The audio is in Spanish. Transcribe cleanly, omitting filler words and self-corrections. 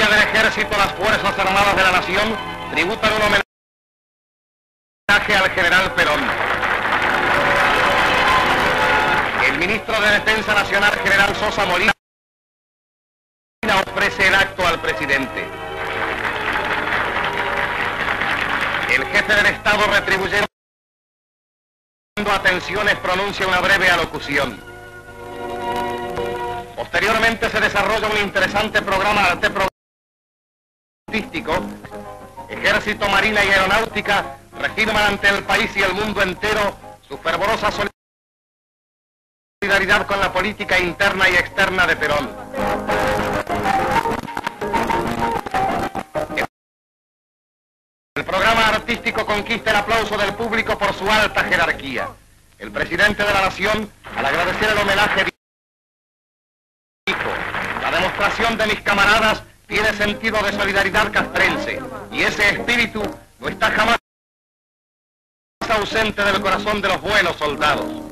nombre del Ejército, las Fuerzas Armadas de la Nación tributan un homenaje al general Perón. El ministro de Defensa Nacional, general Sosa Molina, ofrece el acto al presidente. El jefe del Estado, retribuyendo atenciones, pronuncia una breve alocución. Posteriormente se desarrolla un interesante programa artístico. Ejército, Marina y Aeronáutica reafirman ante el país y el mundo entero su fervorosa solidaridad con la política interna y externa de Perón. El programa artístico conquista el aplauso del público por su alta jerarquía. El presidente de la Nación, al agradecer el homenaje, dijo: la demostración de mis camaradas tiene sentido de solidaridad castrense, y ese espíritu no está jamás ausente del corazón de los buenos soldados.